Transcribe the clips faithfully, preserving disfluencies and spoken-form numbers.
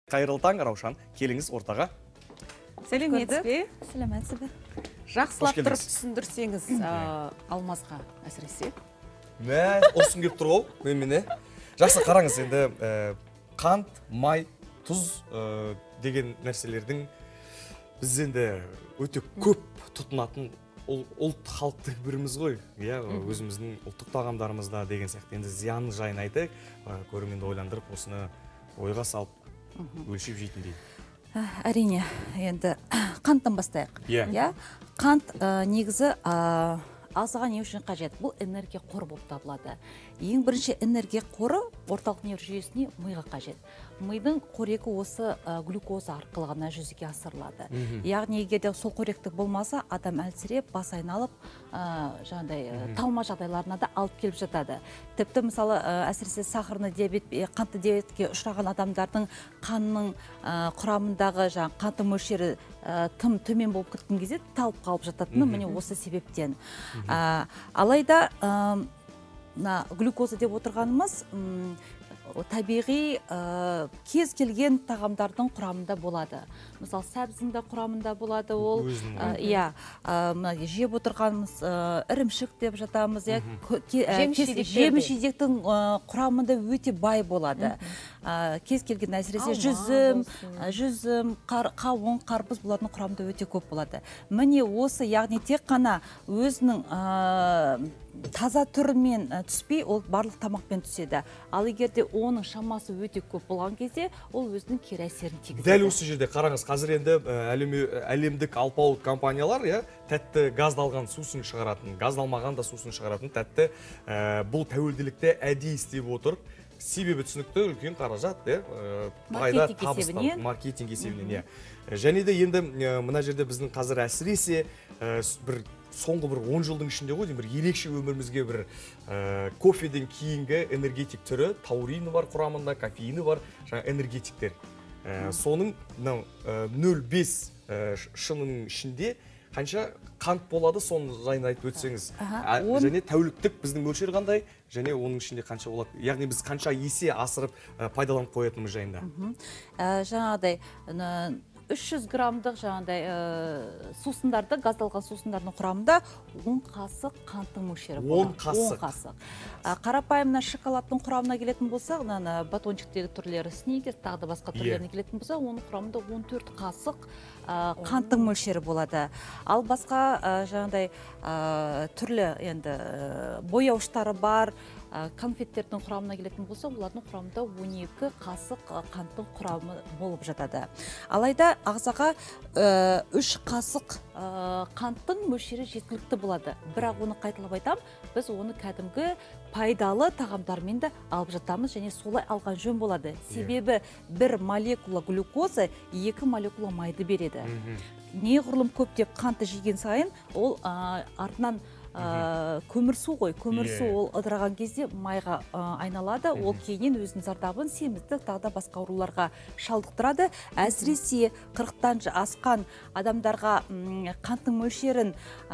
Қайырлы таң, Раушан, келіңіз ортаға. Сәлеметсіз бе? Сәлеметсіз бе? Жақсылап тұрып түсіндірсеңіз Алмазға әсіресе. Мә, ұрсын кеп тұр ғой, мен мені. Жақсы қараңыз енді, қант, май, тұз деген нәрселердің біз енді өте көп тұтынатын ұлт халықтың біріміз ғой. Өзіміздің ұлттық тағамдарымызда деген сияқты. Енді зияны жайын айтайық, көрерменді ойландырып, осыны ойға салып, өлшеп жейтіндей. Әрине, енді қанттан бастайық. Иә. Қант негізі ағзаға не үшін қажет? Бұл энергия қоры болып табылады. Ең бірінші энергия қоры орталық нерв жүйесіне миға қажет. Мидың қорегі осы глюкоза арқылы ғана жүзеге асырылады. Яғни егерде сол қоректік болмаса, адам әлсіреп, бас айналып, жаңағыдай талма жағдайларына да алып келіп жатады. Тіпті мысалы әсіресе сахарный диабет, қантты диабетке ұшыраған адамдардың қанның құрамындағы жаңағы қанты мөлшері тым төмен болып кеткен кезде талып қалып жататыны міне осы себептен. Алайда глюкоза деп отырғанымыз табиғи кез келген тағамдардың құрамында болады. Мысалы, сәбіздің құрамында болады ол. Иә, жеп отырғанымыз ірімшік деп жатамыз. Жеміс-жидектің құрамында өте бай болады. Кез келген әсіресе жүзім, жүзім, қауын, қарбыз бұлардың құрамында өте көп болады. Міне осы, яғни тек қана өзінің таза түрімен түспей, ол барлық тамақпен түседі. Ал егерде оның шамасы өте көп болған кезде, ол өзінің кері әсерін тигізеді. Дәл осы жерде қараңыз, қазір енді әлемдік алпауыт компаниялар тәтті газдалған сусын шығаратын, газдалмаған да сусын шығаратын тәтті бұл тәуелділікті әдейі істеп отыр. Себебі түсінікті үлкен қаражат, пайда табыстан, маркетинг есебінен. Және де енді мына жерде біздің қазір әсіресе бір соңғы бір он жылдың ішінде ғой, бір ерекше өмірімізге бір кофеден кейінгі энергетик түрі, таурины бар құрамында, кофеины бар, жаңа энергетиктер. Соның нөл бес шының ішінде қанша қант болады, соны жайында айтып өтсеңіз. Және тәуліктік біздің мөлшер қандай, және оның ішінде қанша болады. Яғни біз қанша есе асырып пайдаланып қоятынымыз жайында. Жаңағыдай үш жүз граммдық жаңағыдай сусындарды, газдалған сусындардың құрамында он қасық қанттың мөлшері болады. он қасық. Қарапайымна шоколадтың құрамына келетін болса, батончиктегі түрлері, сникерс, тағы да басқа түрлеріне келетін болса, оның құрамында он төрт қасық қанттың мөлшері болады. Ал басқа жаңағыдай түрлі енді бояуыштары бар конфеттердің құрамына келетін болса, олардың құрамында он екі қасық қанттың құрамы болып жатады. Алайда ағзаға үш қасық қанттың мөлшері жеткілікті болады. Бірақ оны қайталап айтам, біз оны кәдімгі пайдалы тағамдармен де алып жатамыз, және солай алған жөн болады. Себебі бір молекула глюкоза екі молекула майды береді. Неғұрлым көп деп қантты жеген сайын, ол артынан көмірсу ғой, көмірсу ол ыдыраған кезде майға айналады, ол кейінен өзінің зардабын семіздік, тағы да басқа ауруларға шалдықтырады. Әсіресе қырықтан асқан адамдарға қанттың мөлшерін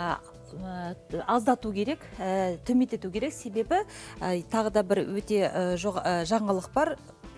аздату керек, төмендету керек, себебі тағы да бір өте жаңалық бар.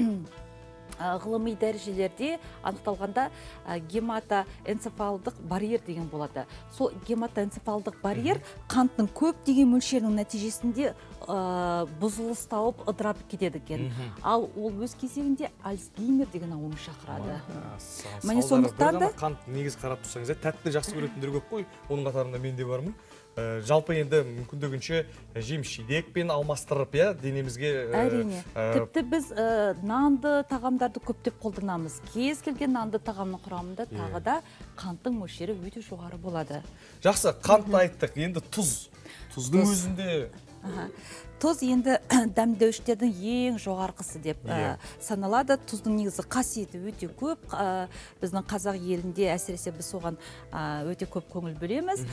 Ғылыми дәрежелерде анықталғанда гематоэнцефалдық барьер деген болады. Сол гематоэнцефалдық барьер қанттың көп деген мөлшерінің нәтижесінде бұзылыс тауып ыдырап кетеді екен. Ал ол өз кезегінде Альцгеймер деген ауруын шақырады. Міне сондықтан да қант негіз қарап тұрсаңыз, тәтті жақсы көретіндер көп қой, оның қатарында мен де бармын. Жалпы енді мүмкіндігінше жеміс-жидекпен алмастырып, денемізге... Әрине. Тіпті біз нанды тағамдарды көптеп қолданамыз. Кез келген нанды тағамның құрамында тағы да қанттың мөлшері өте жоғары болады. Жақсы, қантты айттық. Енді тұз. Тұздың өзінде... Тұз енді дәмдеуіштердің ең жоғарғысы деп саналады. Тұздың негізі қасиеті өте көп. Біздің қазақ елінде әсіресе біз соған өте көп көңіл бөлеміз.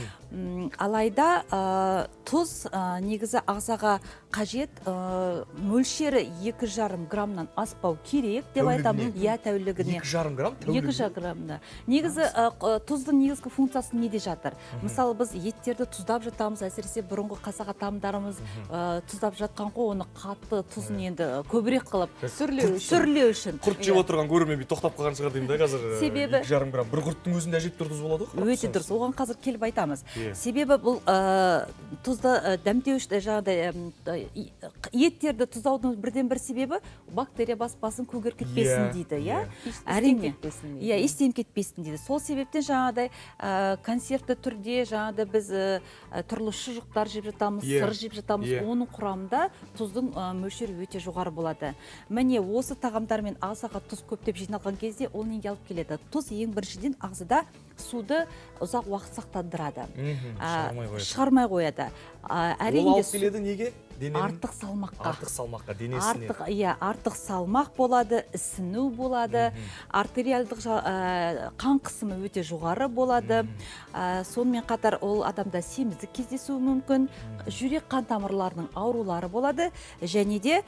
Алайда тұз негізі ағзаға қажет, мөлшері екі жарым граммнан аспау керек деп айтамын. Иә, тәулігіне. екі жарым грамм? екі жарым граммда. Негізі тұздың негізгі функциясы неде жатыр? Мысалы, біз еттерді тұздап жатамыз, әсіресе бұрынғы қазақ атамдарымыз тұздап аздап жатқан қой, оны қатты тұзын енді көбірек қылып сүрлеу үшін. сүрлеу үшін. Құрт жеп отырған көрермен тоқтап қалған шығар деймін да қазір. Себебі екі жарым грамм бір құрттың өзінде әжептәуір тұз болады ғой. Өте дұрыс. Оған қазір келіп айтамыз. Себебі бұл тұзды дәмдеуіш жаңағыдай еттерді тұздаудың бірден бір себебі бактерия баспасын көгертпесін дейді, иә? Әрине. Иә, естен кетпесін дейді. Сол себептен жаңағыдай консервті түрде жаңағыдай біз түрлі шұжықтар жеп жатамыз, сыр жеп жатамыз. Оның құрамында тұздың мөлшері өте жоғары болады. Міне осы тағамдармен ағзаға тұз көптеп жиналған кезде ол неге алып келеді? Тұз ең біріншіден ағзада суды ұзақ уақыт сақтандырады. Шығармай қояды. Ол алып келеді неге? Артық салмаққа. Артық салмаққа, денесіне. Артық, иә, артық салмақ болады, ісіну болады, артериалдық қан қысымы өте жоғары болады. Сонымен қатар ол адамда семіздік кездесуі мүмкін, жүрек қан тамырларының аурулары болады, және де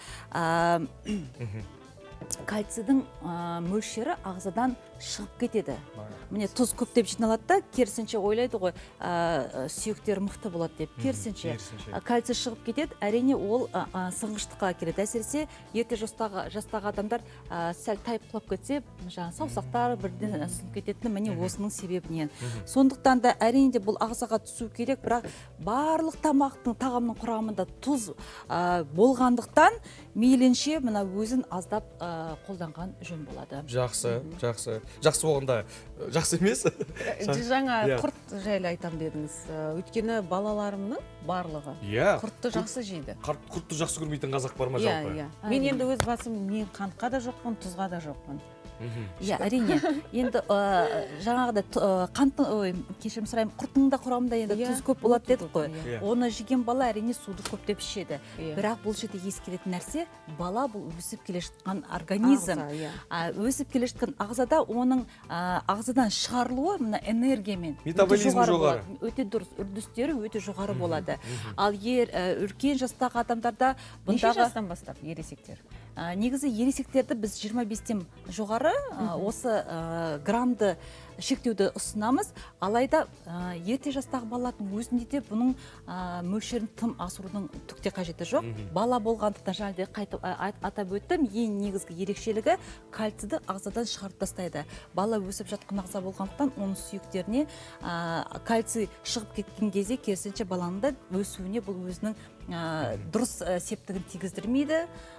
кальцийдің мөлшері ағзадан шығып кетеді. Міне тұз көптеп жиналады да, керісінше ойлайды ғой, сүйектер мықты болады деп. Керісінше кальций шығып кетеді, әрине ол сынғыштыққа келеді. Әсіресе ерте жастағы адамдар сәл тайып құлап кетсе, саусақтар бірден сынып кететіні міне осының себебінен. Сондықтан да әрине бұл ағзаға түсу керек, бірақ барлық тамақтың тағамның құрамында тұз болғандықтан мейлінше мына өзін аздап қолданған жөн болады. Жақсы, жақсы. Жақсы болғанда жақсы емес. Жаңа құрт жайлы айтам дедіңіз. Өйткені балаларымның барлығы құртты жақсы жейді. Құртты жақсы көрмейтін қазақ бар ма жалпы? Мен енді өз басым мен қантқа да жоқпын, тұзға да жоқпын. Иә, әрине. Енді жаңағыда қанттың, кешірім сұраймын, құрттың да құрамында енді тұз көп болады дедік қой. Оны жеген бала әрине суды көптеп ішеді. Бірақ бұл жерде ескеретін нәрсе, бала бұл өсіп келе жатқан организм. Өсіп келе жатқан ағзада оның ағзадан шығарылуы мына энергиямен метаболизмі жоғары. Өте дұрыс, үрдістері өте жоғары болады. Ал үлкен жастағы адамдарда неше жастан бастап ересектер? Негізі ересектерді біз жиырма бестен жоғары осы граммды шектеуді ұсынамыз, алайда ерте жастағы балалардың өзінде де бұның мөлшерін тым асырудың түкте қажеті жоқ. Бала болғандықтан жаңағыдай қайтып атап өттім, ең негізгі ерекшелігі кальцийді ағзадан шығарып тастайды. Бала өсіп жатқан ағза болғандықтан оның сүйектеріне кальций шығып кеткен кезде керісінше баланың да өсуіне бұл өзінің дұрыс септігін тигіздірмейді,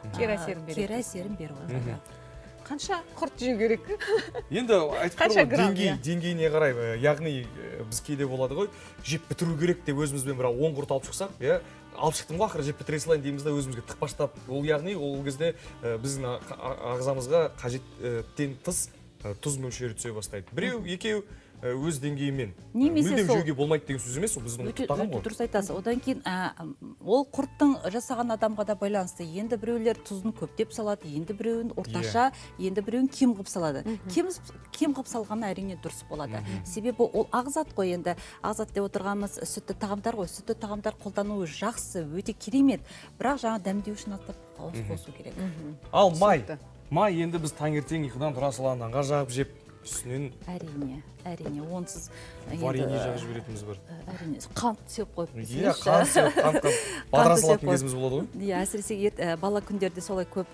кері әсерін беріп отырады. Қанша құрт жеу керек? Енді айтып тұрмын, деңгейіне қарай, яғни біз кейде болады ғой, жеп бітіру керек деп өзімізбен бір он құрт алып шықсақ, алып шықтым ғой, ақыры жеп бітіре салайын дейміз да өзімізге тықпаштап. Ол яғни ол кезде біздің ағзамызға қажеттен тыс тұз мөлшері түсе бастайды. Біреу, екеу өз деңгейімен мүлдем жеуге болмайды деген сөз емес, ол біздің ұлттық тағам ғой. Дұрыс айтасыз. Одан кейін ол құрттың жасаған адамға да байланысты. Енді біреулер тұзын көптеп салады, енді біреуін орташа, енді біреуін кем қылып салады. Кем қылып салғаны әрине дұрыс болады. Себебі ол ағзат қой, енді ағзат деп отырғанымыз сүтті тағамдар ғой. Сүтті тағамдар қолдануы жақсы, өте керемет. Бірақ жаңа дәмдеу үшін аздап қосу керек. Ал май. Май енді біз таңертең ұйқыдан тұра салған нанға жағып жеп, үстінен әрине, әрине, онсыз варенье жағып жіберетініміз бар. Әрине, қант сеп қойып. Иә, қант сеп, қантқа бадыра салатын кезіміз болады ғой. Иә, әсіресе бала күндерде солай көп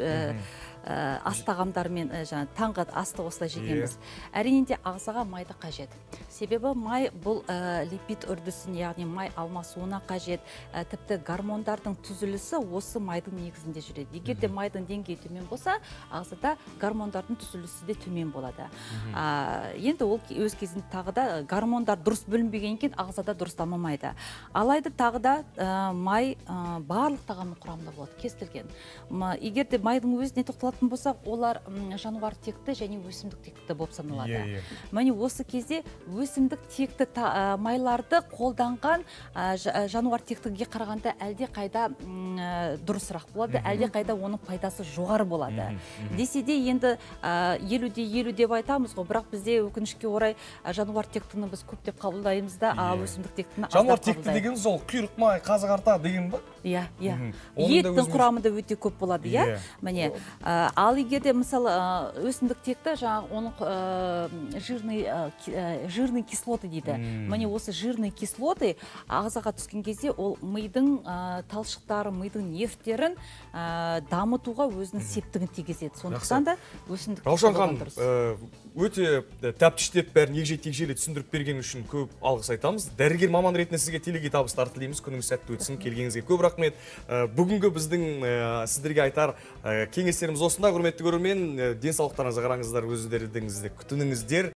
ас тағамдармен таңғы асты осылай жегенбіз. Әрине де ағзаға майды қажет. Себебі май бұл липид үрдісін, яғни май алмасуына қажет. Тіпті гормондардың түзілісі осы майдың негізінде жүреді. Егер де майдың деңгейі төмен болса, ағзада гормондардың түзілісі де төмен болады. Енді ол өз кезінде тағы да гормондар дұрыс бөлінбеген кейін ағзада дұрыс дамымайды. Алайда тағы да май барлық тағамның құрамында болады, кез келген. Егер де майдың өзіне тоқталатын болсақ, олар жануар текті және өсімдік текті болып саналады. Міне осы кезде өсімдік текті майларды қолданған жануар тектіге қарағанда әлде қайда дұрысырақ болады, әлде қайда оның пайдасы жоғары болады. Десе де енді елуде елу деп айтамыз ғой, бірақ бізде өкінішке орай жануар тектіні біз көптеп қабылдаймыз да, өсімдік тектіні аздап қабылдаймыз. Жануар текті дегеніміз ол құйрық май, қазы қарта деген ба? Иә, иә. Еттің құрамында өте көп болады, иә. Міне, ал егер де мысалы өсімдіктекті жаңағы оның жирный жирный кислоты дейді. Міне осы жирный кислоты ағзаға түскен кезде ол мидың талшықтары, мидың нервтерін дамытуға өзінің септігін тигізеді. Сондықтан да өсімдік Раушан ханым, өте тәптіштеп бәрін егжей-тегжейлі түсіндіріп берген үшін көп алғыс айтамыз. Дәрігер маман ретінде сізге телеге табыстар тілейміз. Күніңіз сәтті өтсін. Келгеніңізге көп рахмет. Бүгінгі біздің сіздерге айтар кеңестеріміз осында. Құрметті көрермен, денсаулықтарыңызға қараңыздар, өздеріңізді күтініңіздер.